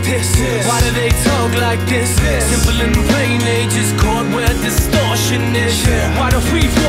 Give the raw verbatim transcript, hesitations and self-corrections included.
this? Why do they talk like this? Simple and plain, they just caught where distortion is. Why do we